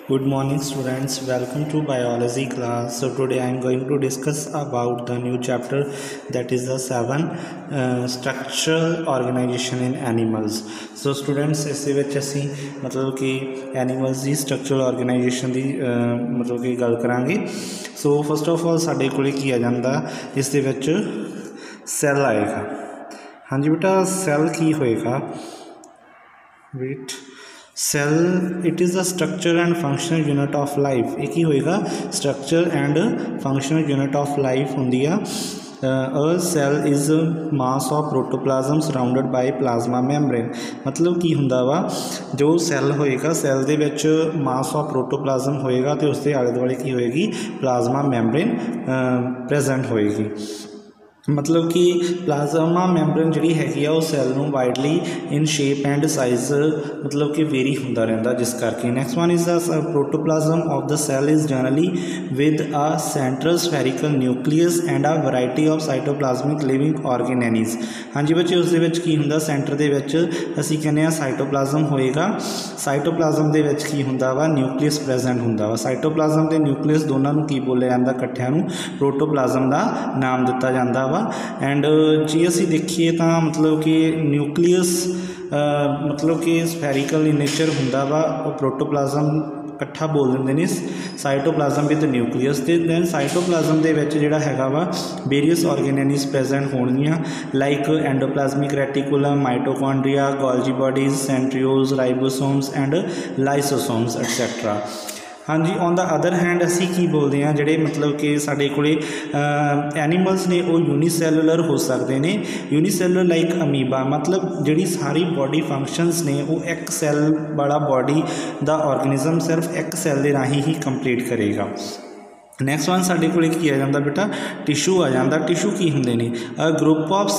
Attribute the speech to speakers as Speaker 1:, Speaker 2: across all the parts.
Speaker 1: Good morning students, welcome to biology class. So today I am going to discuss about the new chapter, that is the 7 structural organization in animals. So students इस ਵਿੱਚ ਅਸੀਂ मतलब कि animals ਦੀ structural organization ਦੀ मतलब कि ਗੱਲ ਕਰਾਂਗੇ। So first of all ਸਾਡੇ ਕੋਲੇ ਕੀ ਆ ਜਾਂਦਾ, ਇਸ ਦੇ ਵਿੱਚ ਸੈੱਲ ਆਏਗਾ। ਹਾਂਜੀ ਬੇਟਾ, ਸੈੱਲ ਕੀ ਹੋਏਗਾ? Wait, cell it is the structure and functional unit of life. एक ही होएगा structure and functional unit of life होंदी आ। A cell is mass of protoplasm surrounded by plasma membrane. मतलब की हुंदा वा, जो सैल होएगा, सैल दे विच मास ऑफ प्रोटोप्लाज्म होएगा तो उसके आले दुआले की होएगी, प्लाज्मा मैम्ब्रेन प्रेजेंट होएगी। मतलब कि प्लाज्मा मैम्ब्रेन जी हैगी आ, सैल नूं widely in shape and size मतलब कि वेरी होंदा रहिंदा, जिस करके। Next one is the protoplasm of the cell is generally with a central spherical nucleus and a variety of cytoplasmic living organelles. हाँ जी बच्चे, उस दे विच की हुंदा, सेंटर दे विच असीं कहने आ साइटोप्लाज्म होएगा। साइटोप्लाज्म दे विच की हुंदा वा, न्यूक्लियस प्रेजेंट हुंदा वा। साइटोप्लाज्म ते न्यूक्लियस दोनों नूं की बोलिया जांदा, इकट्ठिआं नूं प्रोटोप्लाज्म दा नाम दिता जांदा वा। एंड जे असी देखिए तो मतलब कि न्यूक्लियस मतलब कि स्फेरिकल इन नेचर हुंदा वा, प्रोटोप्लाज्म इकट्ठा बोल देंगे ने साइटोप्लाज्म विद न्यूक्लियस। ते दैन साइटोप्लाज्म दे विच जिहड़ा हैगा वा वेरीअस ऑर्गेनेलीज प्रेजेंट होणगियां, like endoplasmic reticulum, mitochondria, Golgi bodies, centrioles, ribosomes and lysosomes etcetera. हाँ जी, ऑन द अदर हैंड असी की बोलते हैं, जोड़े मतलब कि साढ़े कोले एनीमल्स ने वो यूनीसैलुलर हो सकते हैं। यूनीसैलुलर लाइक अमीबा, मतलब जी सारी बॉडी फंक्शनस ने वो एक सैल वाला बॉडी दा ऑर्गेनिज्म सिर्फ एक सैल के राही ही कंप्लीट करेगा। नैक्सट वन साढ़े कोले की आ जाता बेटा, टिशू आ जाता। टिशू की होंदे ने? अ ग्रुप ऑफ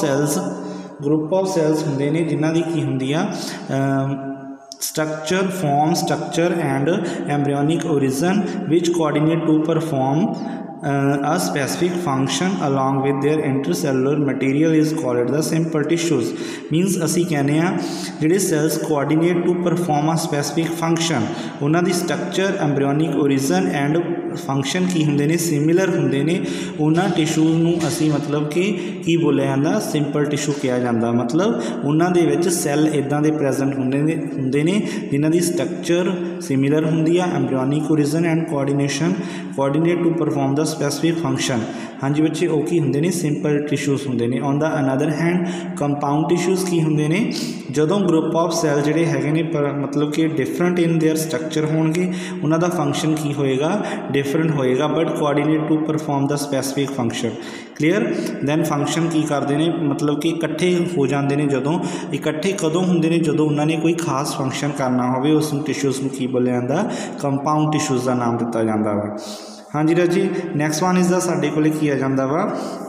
Speaker 1: सैल्स होंदे ने जिन्हां दी की हुंदी आ structure, form, structure and embryonic origin which coordinate to perform a specific function along with their intercellular material is called the simple tissues। means असी कहने आ जिहड़े cells coordinate to perform a specific function, उन्हां दी structure, embryonic origin and function की होंदे ने, similar होंदे ने। उन्हां टिशू नूं असी मतलब कि की बोलिया जांदा, सिंपल टिशू कहा जाता। मतलब उन्हां दे विच सैल इदां दे प्रेजेंट होंदे ने जिन्हां दी स्ट्रक्चर सिमिलर होंदी आ, embryonic origin and coordinate to perform the specific function. हाँ जी बच्चे, वो की होंदे ने, सिंपल टिशूज़ होंदे ने। On the another hand compound tissues की होंदे ने? जदों ग्रुप ऑफ सैल जिहड़े हैगे ने मतलब कि डिफरेंट इन देयर स्ट्रक्चर होणगे, उन्हां दा फंक्शन की होएगा, डिफरेंट होएगा, but coordinate to perform the specific function. Clear? Then function की करते हैं, मतलब कि इकट्ठे हो जाते हैं। जदों इकट्ठे कदों होंदे ने? जदों उन्होंने कोई खास फंक्शन करना होवे, उस टिशूज़ नूं की बोलिया जांदा, कंपाउंड टिशूज़ का नाम दिता जाता वा। हाँ जी राजी, नैक्सट वन इज़ द साडे कोले की आ जाता वा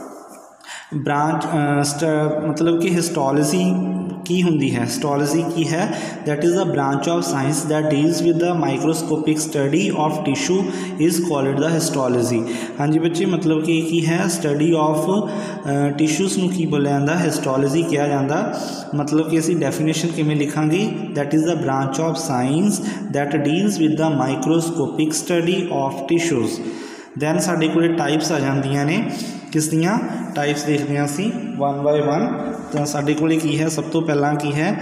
Speaker 1: ब्रांच मतलब कि हिस्टोलॉजी की होंदी है। हिस्टोलॉजी की है? That is the branch of science that deals with the microscopic study of tissue is called the histology. हाँ जी बच्चे, मतलब कि की है स्टडी ऑफ टिशूज़ नूं की बोलिया जांदा, हिस्टोलॉजी कहा जाता। मतलब कि असी डेफिनेशन किवें लिखांगे? That is the branch of science that deals with the microscopic study of tissues. Then साडे कोले टाइप्स आ जांदियां ने, किस दियां टाइप्स देखते हैं असी वन बाय वन। तो साडे कोले की है, सब तो पहला की है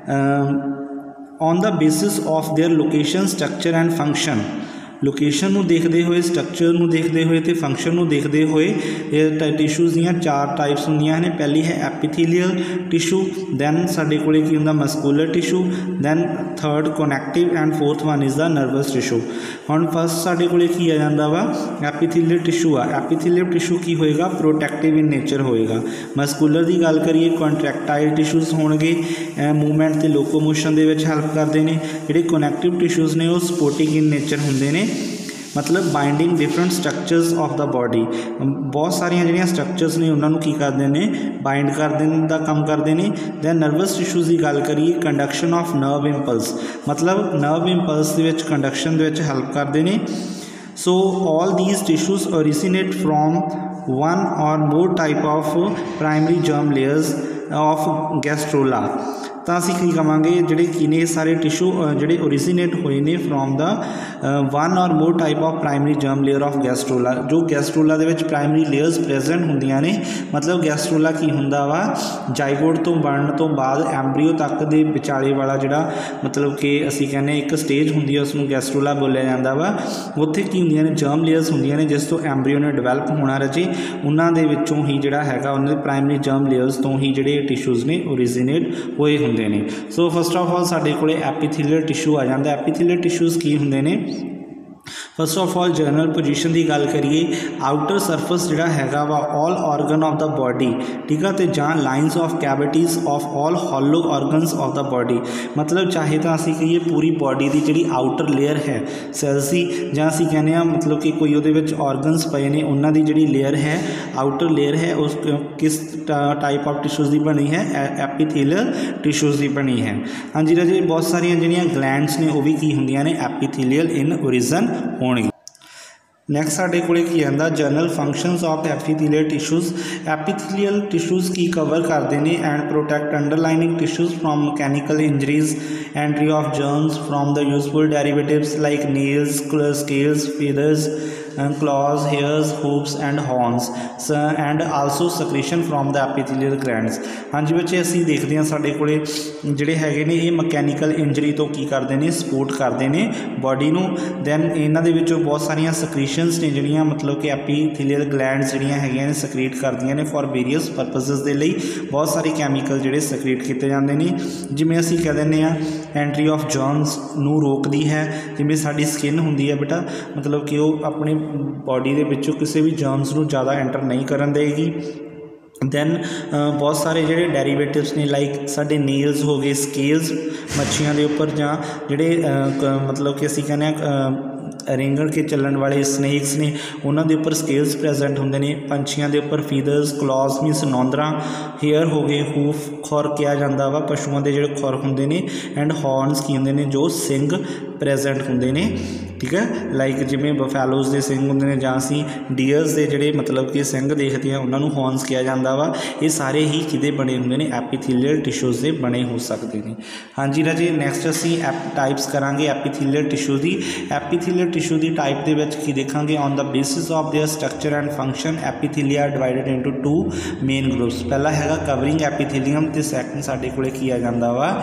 Speaker 1: on the basis of their location, structure and function. Location नूं देखते हुए, स्ट्रक्चर नूं देखते हुए ते फंक्शन नूं देखते हुए टिशूज़ दियां 4 टाइप्स होंदियां ने। पहली है एपीथीलियल टिशू, दैन साडे कोले की हुंदा muscular tissue, then third connective and fourth one is the nervous tissue. हुण फस्ट साडे कोले की आ जांदा वा एपीथीलियल टिशू आ। एपीथीलियल टिशू की होएगा, प्रोटैक्टिव इन नेचर होएगा। मस्कुलर की गल करिए, कॉन्ट्रैक्टाइल टिशूज़ होणगे, मूवमेंट ते लोकोमोशन दे विच हेल्प करदे ने। जिहड़े कनैक्टिव टिशूज़ ने वो सपोर्टिंग इन नेचर होंदे ने, मतलब binding different structures of the body. बहुत सारिया जिहड़ियां स्ट्रक्चर्स ने उन्होंने की करते हैं, बाइंड करने का काम करते हैं। दैन नर्वस टिशूज़ की गल करिए, कंडक्शन ऑफ नर्व इंपल्स, मतलब नर्व इंपल्स के कंडक्शन के हेल्प करते हैं। So all these tissues originate from one or more type of primary germ layers of gastrula. ਤਾਂ ਅਸੀਂ ਕੀ ਕਵਾਂਗੇ ਜਿਹੜੇ ਕੀ ਨੇ ਸਾਰੇ ਟਿਸ਼ੂ ਜਿਹੜੇ ਓਰੀਜੀਨੇਟ ਹੋਏ ਨੇ from the one or more type of primary germ layer of gastrula. जो गैस्ट्रोला दे विच प्राइमरी लेयर्स प्रेजेंट होंदियां ने, मतलब गैस्ट्रोला की हुंदा वा जाइगोट तो बनन तो बाद एम्ब्रीओ तक दे विचाले वाला जिहड़ा मतलब कि असीं कहने एक स्टेज हुंदी है उसनूं गैस्ट्रोला बोलिया जांदा वा। उत्थे की हुंदियां ने जर्म लेयर्स हुंदियां ने जिस तो एम्ब्रीओ ने डिवेलप होना रचे, उन्हां दे विचों ही जिहड़ा हैगा उन्हां दे प्राइमरी जर्म लेयर्स तो ही जिहड़े टिश्यूज़ ने ओरिजिनेट होए हुंदे ने। सो फस्ट ऑफ ऑल साडे कोले एपीथीलियल टिश्यू आ जांदा। एपीथीलियल टिश्यूज़ की हुंदे ने, first of all general position की गल करिए, आउटर सरफेस जिहड़ा हैगा वा all organ of the body, ठीक है, तो जां lines of cavities of all hollow organs of the body, मतलब चाहे तो असीं कहिए पूरी बॉडी की जिहड़ी आउटर लेयर है सैल्स की, जां असीं कहने आ मतलब कि कोई उहदे विच ऑर्गनस पए ने उन्हां दी जिहड़ी लेयर है आउटर लेयर है उस किस टाइप ऑफ टिश्यूज़ की बनी है, एपीथीलियल टिश्यूज़ की बनी है। हाँ जी राजे, बहुत सारिया जिहड़ियां ग्लैंड्स ने वो भी की हुंदियां ने एपीथीलियल इन ओरिजन होणगी। नैक्सट साडे कोले की आंदा general functions of epithelial tissues. Epithelial tissues की कवर करते हैं and protect underlining tissues from mechanical injuries, entry of germs from the useful derivatives like nails, scales, feathers, claws, hairs, hoops and horns, and also secretion from the epithelial glands। हाँ जी बच्चे, असीं देखते हैं साडे कोले जिहड़े हैगे ने ये मकैनिकल इंजरी तो की करते हैं सपोर्ट करते हैं बॉडी नूं। दैन इन्हां दे विचों बहुत सारियां सक्रीशनस ने जिहड़ियां मतलब कि एपीथीलियल ग्लैंड्स जिहड़ियां हैगियां ने सक्रीट करदियां ने फॉर वेरीअस परपसेस दे लई। बहुत सारे कैमिकल जिहड़े सक्रीट कीते जांदे ने, जिवें असीं कह दिंदे आ एंट्री ऑफ जर्म्स नूं रोकदी है, जिवें साडी स्किन हुंदी है बेटा मतलब कि वो अपने बॉडी के विचों किसी भी जर्म्स नूं ज़्यादा एंटर नहीं करन देगी। दैन बहुत सारे जिहड़े डेरीवेटिव्स ने लाइक साडे नील्स हो गए, स्केल्स मच्छियां दे उपर जां जिहड़े मतलब कि असीं कहने रेंगण के चलन वाले स्नेक्स ने उन्हां दे उपर स्केल्स प्रेजेंट होंदे ने। पंछियां दे उपर फीदर्स, क्लॉज मीनस नौंदरा, हेयर हो गए, हूफ खुर किया जाता वा पशुओं के जिहड़े खुर होंदे ने, एंड हॉर्नस की होंदे ने जो सिंग प्रेजेंट होंदे ने, ठीक है, लाइक जिवें बफैलोज़ के सिंग होंदे ने जां असीं डीयर्स के जिहड़े मतलब कि सिंग देखते हैं उन्होंने हॉर्नस किया जाता वा। ये सारे ही किदे बने होंदे ने एपीथीलियल टिश्यूज़ के बने हो सकते हैं। हाँ जी राजे, नैक्सट असीं टाइप्स करांगे एपीथीलियल टिश्यू की। एपीथीलियल टिश्यू की टाइप के विच की देखांगे on the basis of their structure and function epithelia divided into 2 main groups. पहला हैगा कवरिंग एपीथीलियम ते सैकेंड साडे कोले की आ जांदा वा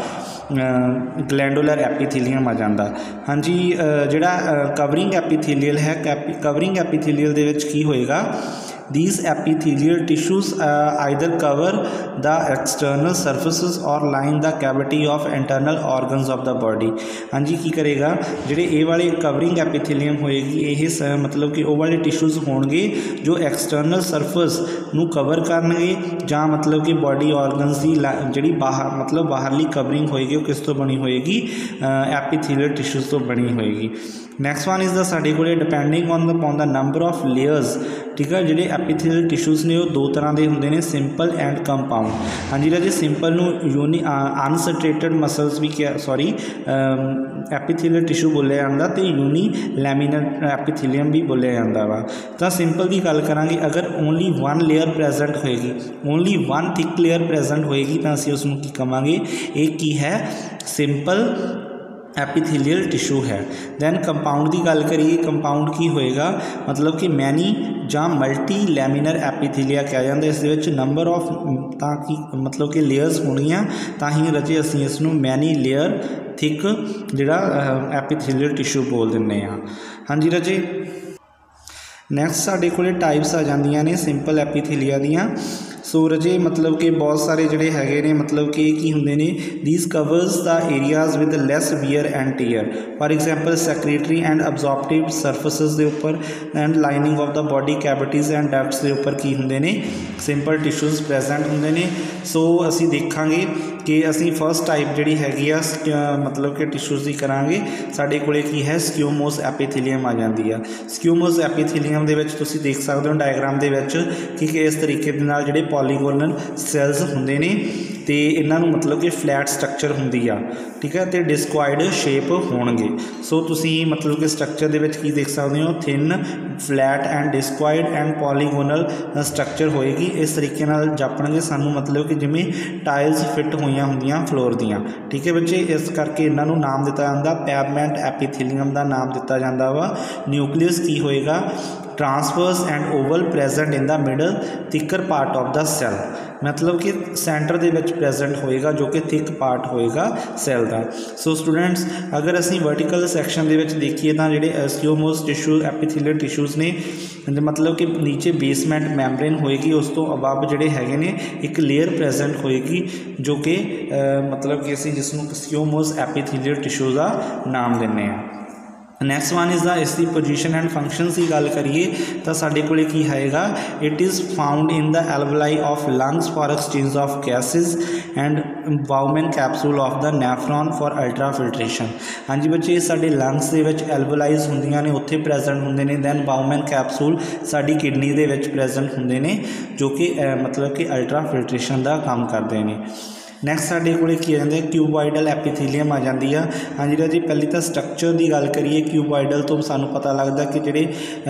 Speaker 1: ग्लैंडुलर एपीथीलियम आ जांदा। हाँ जी, जिहड़ा कवरिंग एपीथीलियल है, कवरिंग एपीथीलियल दे विच की होएगा, these epithelial tissues either cover the external surfaces or line the cavity of internal organs of the body। हाँ जी, की करेगा जिहड़े ये वाले कवरिंग एपीथीलियम होएगी ये मतलब कि वो वाले टिश्यूज़ होणगे जो एक्सटर्नल सरफेस नूं कवर करनगे जां मतलब कि बॉडी ऑर्गनस की जिहड़ी बाहर मतलब बाहरली कवरिंग होएगी वो किस तो बनी होएगी, एपीथीलियल टिश्यूज़ तो बनी होएगी। नैक्सट वन इज़ द साडे कोले depending on the number of layers, ठीक है, जिहड़े एपीथीलियल टिश्यूज़ ने वो दो तरह के होंदे ने, सिंपल एंड कंपाउंड। हाँ जी राजे, सिंपल नूं अनसैचुरेटेड मसल्स भी क्या एपीथीलियल टिश्यू बोलिया जांदा ते यूनी लैमिनर एपीथीलियम भी बोलिया जांदा वा। तो सिंपल की गल करांगे, अगर ओनली वन लेयर प्रेजेंट होएगी, only one thick layer present होएगी तो असीं उसनूं की कहांगे, एक की है सिंपल एपीथीलियल टिश्यू है। दैन कंपाउंड की गल करिए, कंपाउंड की होएगा मतलब कि मैनी जां मल्टी लैमिनर एपीथीलिया कहा जाता है। इस नंबर ऑफ ताकि मतलब कि लेयर्स होणगियां तां ही रजे असीं इसनूं मैनी लेयर थिक जिहड़ा एपीथीलियल टिश्यू बोल दिंदे आ। हाँ जी रजे, नैक्सट साडे कोले टाइप्स आ जांदियां ने सिंपल एपीथीलिया दियां। सो रजे मतलब कि बहुत सारे जिहड़े हैगे ने मतलब कि की हुंदे ने, these covers the areas with less wear and tear, for example secretory and absorptive surfaces के उपर and lining of the body cavities and ducts के उपर की हुंदे ने सिंपल टिश्यूज़ प्रेजेंट हुंदे ने। सो असीं देखांगे कि असीं फर्स्ट टाइप जिहड़ी हैगी आ मतलब कि टिश्यूज़ की करांगे। साडे कोले की है स्क्यूमोस एपीथीलियम आ जांदी आ। स्क्यूमोस एपीथीलियम दे विच तुसीं देख सकदे हो डायग्राम दे विच कि इस तरीके दे नाल जिहड़े पॉलीगोनल सैल्स होंदे ने तो इन्हों मतलब कि फ्लैट स्ट्रक्चर होंगी आ, ठीक है, तो डिस्क्वाइड शेप होणगे। सो तुसी मतलब कि स्ट्रक्चर दे विच की देख सकते हो, thin flat and discoid and polygonal structure होएगी। इस तरीके नाल जापणगे सानू मतलब कि जिमें टाइल्स फिट होईयां हुंदियां फ्लोर दियां, ठीक है बच्चे। इस करके इन्हों नाम दिता जाता, पैवमेंट एपीथीलियम का नाम दिता जाता वा। न्यूक्लियस की होएगा, transverse and oval present in the middle thicker part of the cell, मतलब कि सेंटर दे विच प्रेजेंट होएगा जो कि थिक पार्ट होएगा सैल का। सो स्टूडेंट्स अगर असी वर्टिकल सैक्शन दे विच देखिए तो जिहड़े स्क्यूमोस टिश्यू एपीथीलियल टिश्यूज़ ने, मतलब कि नीचे बेसमेंट मैमब्रेन होएगी, उस तो अबव जिहड़े हैगे ने एक लेयर प्रेजेंट होएगी जो कि मतलब कि असी जिसनूं स्क्यूमोस एपीथीलियल टिश्यू का नाम दिंदे आ। नैक्सट वन इज़ द इसकी पोजीशन एंड फंक्शनस की गल करिए तो साढ़े को की आएगा, it is found in the alveoli of lungs for exchange of gases and Bowman capsule of the nephron for ultrafiltration. हाँ जी बच्चे, साढ़े लंग्स के विच एल्वलाइज होंदियां ने, उत्थे प्रेजेंट होंदे ने। दैन बाउमेन कैप्सूल साड़ी किडनी के विच प्रेजेंट होंदे ने जो कि मतलब कि अल्ट्रा फिल्ट्रेशन का काम करते हैं। नैक्सट साढ़े को की आते क्यूबॉइडल एपीथीलियम आ जाती है। हाँ जी जी, पहले तो स्ट्रक्चर की गल करिए, क्यूबॉइडल तो सानू पता लगता कि जोड़े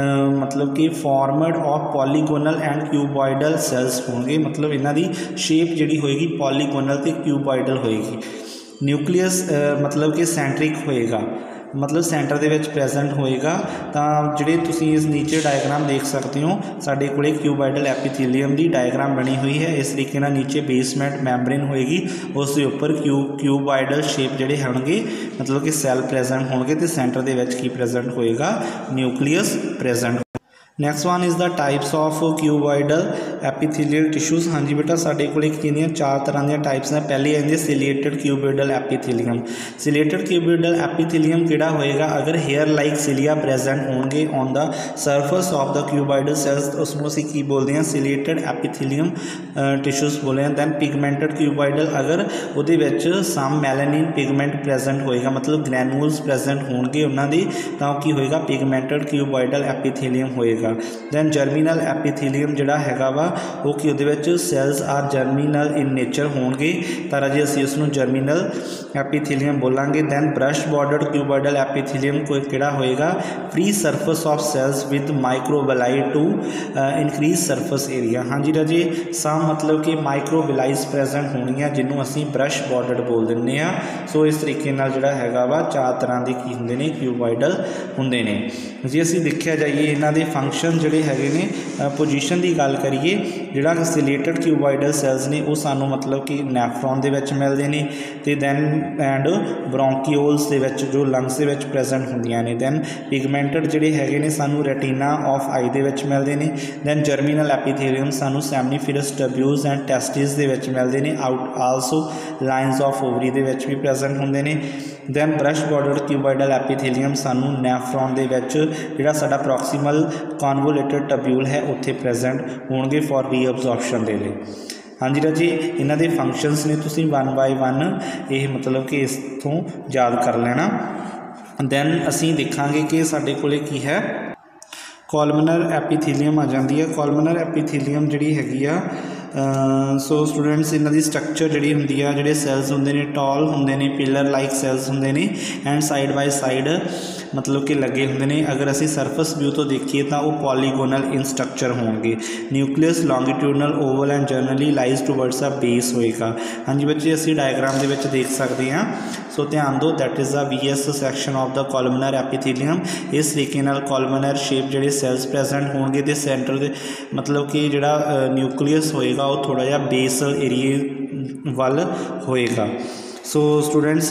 Speaker 1: मतलब कि formed of polygonal and cuboidal cells होंगे, मतलब इन्हों की शेप जी होएगी पॉलीगोनल तो क्यूबॉइडल होएगी। न्यूक्लियस मतलब कि सेंट्रिक होएगा, मतलब सेंटर दे विच प्रेजेंट होएगा। तो जिहड़े तुसीं इस नीचे डायग्राम देख सकते हो, साडे कोले क्यूबॉइडल एपीथीलियम की डायग्राम बनी हुई है। इस तरीके नाल नीचे बेसमेंट मैमब्रेन होएगी, उसके उपर क्यूबॉइडल शेप जिहड़े होणगे मतलब कि सैल प्रेजेंट होणगे, तो सेंटर दे विच की प्रेजेंट होएगा, nucleus present. Next one is the types of cuboidal epithelial tissues. हाँ जी बेटा, साढ़े को चार तरह दी टाइप्स हैं। पहली आती है ciliated cuboidal epithelium. Ciliated cuboidal epithelium किहड़ा होएगा, अगर हेयर लाइक सिलिया प्रेजेंट होंगे on the surface of the cuboidal cells, उसमें असीं की बोलते हैं सिलिएटेड एपीथीलियम टिश्यूज़ बोले हैं। दैन पिगमेंटेड क्यूबॉइडल, अगर उहदे विच सम मैलानिन पिगमेंट प्रेजेंट होएगा, मतलब ग्रैनुल्स प्रेजेंट होंगे उन्होंने, तो की होएगा पिगमेंटेड क्यूबॉइडल एपीथीलियम होएगा। दैन जर्मीनल एपीथीलियम जिहड़ा हैगा वा वो कि उहदे विच cells are germinal in nature होणगे, तो राजे असीं उसनूं जर्मीनल एपीथीलियम बोलांगे। Then brush bordered cuboidal epithelium कोई किहड़ा होएगा, free surface of cells with microvilli to increase surface area. हाँ जी राजे, सम मतलब कि माइक्रोविलाइज प्रेजेंट होणगियां जिन्हों असीं ब्रश बॉर्डर्ड बोल दिंदे आ। सो इस तरीके नाल जिहड़ा हैगा वा चार तरह के की हुंदे ने क्यूबॉइडल हुंदे ने। जे असीं देखिया जाइए इन्हां दे फंक्शन जिहड़े हैगे ने, पोजीशन की गल करिए, जिहड़ा सिलेटेड क्यूबॉइडल सैल्स ने वो सानू मतलब कि नैफ्रॉन दे विच मिलदे ने, ते दैन एंड ब्रोंकियोल्स दे विच जो लंग्स दे विच प्रेजेंट हुंदियां ने। दैन पिगमेंटेड जिहड़े हैगे ने सानू रेटिना ऑफ आई दे विच मिलदे ने। दैन जर्मीनल एपीथीलियम सानू सैमनीफेरस टब्यूल्स एंड टेस्टिस दे विच मिलदे ने। Out also lines of ovary दे विच भी प्रेजेंट हुंदे ने। Then brush bordered cuboidal epithelium सानू नैफ्रॉन दे विच जिहड़ा साडा प्रॉक्सीमल कॉन्वोलेटेड टब्यूल है उत्थे प्रेजेंट होणगे फॉर रीअबजॉर्प्शन दे लई। हाँ जी राजी, इन्हां दे फंक्शनस ने तुसीं वन बाय वन ये मतलब कि इस तों याद कर लेना। दैन असीं देखांगे कि साडे कोले की है, कॉलमनर एपीथीलियम आ जाती है। कॉलमनर एपीथीलियम जिहड़ी हैगी आ, सो स्टूडेंट्स इन्हां दी स्ट्रक्चर जिहड़ी हुंदी आ, जिहड़े सैल्स हुंदे ने टॉल हुंदे ने, पिलर लाइक सैल्स हुंदे ने एंड साइड बाय साइड मतलब कि लगे हुंदे ने। अगर असीं सरफेस व्यू तो देखिए तो वो पॉलीगोनल इन स्ट्रक्चर होंगे। Nucleus longitudinal oval and generally lies towards a base होएगा। हाँ जी बच्चे, असीं डायग्राम दे विच देख सकते हैं। सो ध्यान दो, that is the VS section of the columnar epithelium. इस तरीके नाल कॉलमनर शेप जिहड़े सैल्स प्रेजेंट होंगे, तो सेंटर दे मतलब कि जिहड़ा न्यूक्लियस होएगा वो थोड़ा जिहा बेस एरिए वाल होएगा। सो स्टूडेंट्स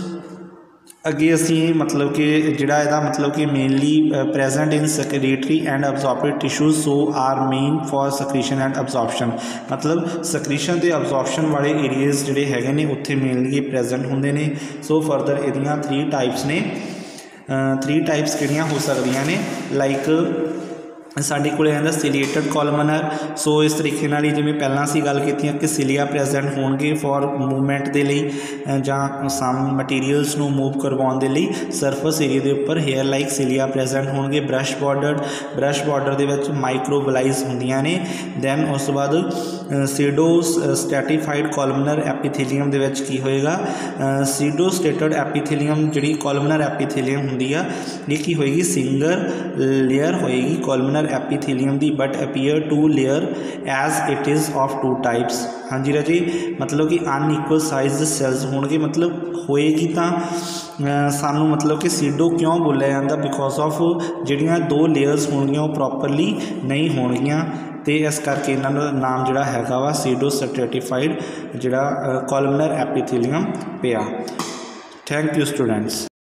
Speaker 1: अगे असीं मतलब कि जिहड़ा इहदा मतलब कि mainly present in secretory and absorptive tissues, so are main for secretion and absorption, मतलब सक्रीशन ते अब्जॉर्प्शन वाले एरिएज जिहड़े हैगे ने उत्थे मेनली प्रेजेंट हुंदे ने। सो फरदर इहदियां 3 टाइप्स ने, 3 टाइप्स किहड़ियां हो सकदियां ने, लाइक साडे कोल आंदा सिलिएटेड कॉलमनर। सो इस तरीके नाल ही जिवें पहलां असीं गल कीती कि सिलिया प्रेजेंट होणगे फॉर मूवमेंट दे लई जां सम मटीरियल्स नूं मूव करवाउण दे लई सरफेस एरिया दे उपर हेयर लाइक सिलिया प्रेजेंट होणगे। ब्रश बॉर्डर दे विच माइक्रोबलाइज हुंदियां ने। दैन उस तो बाद सीडो स्टैटिफाइड कॉलमनर एपीथीलियम दे विच की होएगा, सीडो स्टेटेड एपीथीलियम जिहड़ी कॉलमनर एपीथीलियम हुंदी आ ये की होएगी सिंगल लेयर होएगी कॉलमनर एपीथीलियम दी, but appear to layer as it is of two types. हाँ जी राजी, मतलब कि अनइक्वल साइज सैल्स होणगे, मतलब होएगी तो सानू मतलब कि सीडो क्यों बोलिया जाता, बिकॉज ऑफ जिहड़ियां दो लेयर्स होणगियां वो प्रॉपरली नहीं होणगियां, तो इस करके इन्हां दा नाम जिहड़ा हैगा वा सीडो स्ट्रेटिफाइड जिहड़ा कॉलमनर एपीथीलियम पिया। Thank you students.